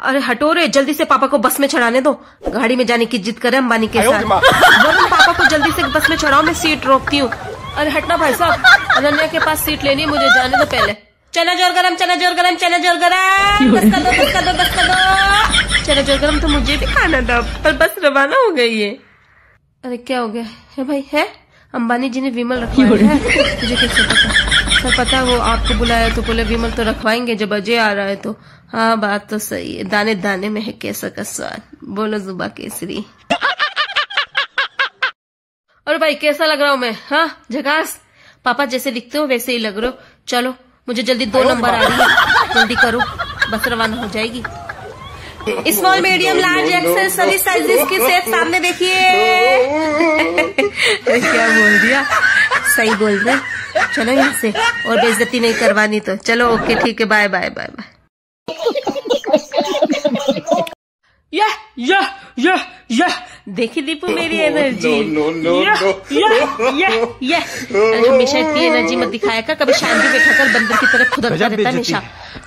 अरे हटो रे, जल्दी से पापा को बस में चढ़ाने दो, गाड़ी में जाने की जिद करे अंबानी के साथ। वरुण पापा को जल्दी से बस में चढ़ाओ, मैं सीट रोकती हूँ। अरे हटना भाई साहब, अनन्या के पास सीट लेनी है, मुझे जाने दो पहले। चना जोर गरम, चना जोर गरम, चना जोर गरम, बस कर दो, बस कर दो, बस कर दो। चना जोर गरम तो मुझे भी खाना था, पर बस रवाना हो गई है। अरे क्या हो गया है भाई? है अंबानी जी ने विमल रखवाया है, तुझे कैसे पता? सर पता है, वो आपको बुलाया तो बोले विमल तो रखवाएंगे जब अजय आ रहा है तो। हाँ बात तो सही है, दाने दाने में है केसर का स्वाद, बोलो जुबा केसरी। और भाई कैसा लग रहा हूँ मैं? हाँ झकास, पापा जैसे दिखते हो वैसे ही लग रहे हो। चलो मुझे जल्दी 2 नंबर आ रही है, जल्दी करो, बस रवाना हो जाएगी। स्मॉल मीडियम लार्ज एक्सेल सभी साइजेस की सेफ सामने देखिए। क्या बोल दिया? सही बोल रहे। चलो यहाँ से, और बेइज्जती नहीं करवानी तो चलो। ओके ठीक है, बाय बाय बाय बाय। देखी दीपू मेरी एनर्जी। अरे हमेशा इतनी एनर्जी मत दिखाया कर, कभी शांति बैठा कर बंदर की तरह खुदकता रहता हमेशा।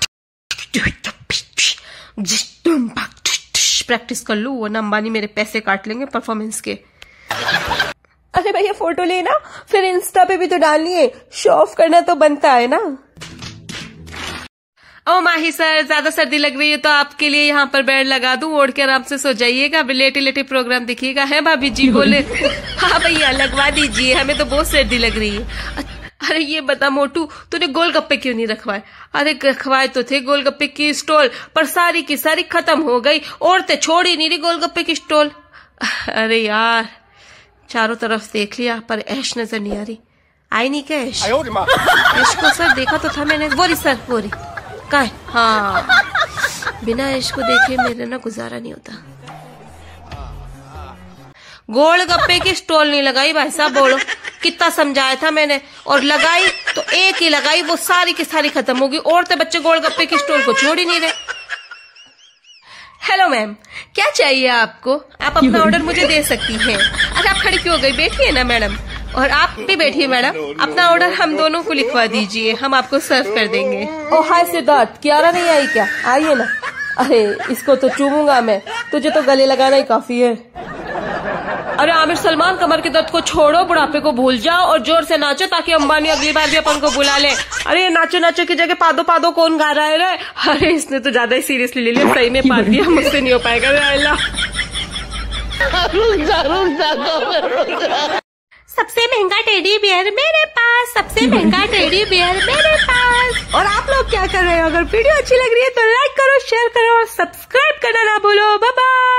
प्रैक्टिस कर लूं, वरना अंबानी मेरे पैसे काट लेंगे परफॉर्मेंस के। अरे भैया फोटो लेना, फिर इंस्टा पे भी तो डालनी है, शो ऑफ करना तो बनता है ना। ओ माही सर, ज्यादा सर्दी लग रही है तो आपके लिए यहाँ पर बेड लगा दूं, ओढ़ के आराम से सो जाइएगा, लेटे लेटे प्रोग्राम देखिएगा। है भाभी जी? बोले हाँ भैया लगवा दीजिए, हमें तो बहुत सर्दी लग रही है। अरे ये बता मोटू, तूने गोलगप्पे क्यों नहीं रखवाए? अरे रखवाए तो थे गोलगप्पे की स्टॉल, पर सारी की सारी खत्म हो गई, औरतें छोड़ ही नहीं रही गोलगप्पे की स्टॉल। अरे यार चारों तरफ देख लिया पर ऐश नजर नहीं आ रही। आई नहीं क्या ऐश? ऐश को सर देखा तो था मैंने, वो रही सर, वो रही। कहाँ है? हाँ, बिना ऐश को देखे मेरे ना गुजारा नहीं होता। गोलगप्पे की स्टॉल नहीं लगाई भाई साहब, बोलो कितना समझाया था मैंने, और लगाई तो एक ही लगाई, वो सारी की सारी खत्म होगी। औरतें बच्चे गोलगप्पे की स्टॉल को छोड़ ही नहीं रहे। हेलो मैम, क्या चाहिए आपको? आप अपना ऑर्डर मुझे दे सकती हैं। अरे आप खड़ी क्यों हो गई? बैठिए ना मैडम, और आप भी बैठिए मैडम। अपना ऑर्डर हम दोनों को लिखवा दीजिए, हम आपको सर्व कर देंगे। ओ हाय सिद्धार्थ, कियारा नहीं आई क्या? आइए ना। अरे इसको तो चूमूंगा मैं, तुझे तो गले लगाना ही काफी है। अरे आमिर सलमान, कमर के दर्द को छोड़ो, बुढ़ापे को भूल जाओ और जोर से नाचो ताकि अंबानी अगली बार भी अपन को बुला ले। अरे नाचो नाचो की जगह पादो पादो कौन गा रहा है रे? अरे इसने तो ज्यादा ही सीरियसली ले लिया, सही में पा दिया, मुझसे नहीं हो पाएगा। सबसे महंगा टेडी बियर मेरे पास, सबसे महंगा टेडी बियर मेरे पास। और आप लोग क्या कर रहे हो? अगर वीडियो अच्छी लग रही है तो लाइक करो, शेयर करो और सब्सक्राइब करना ना भूलो। Bye bye.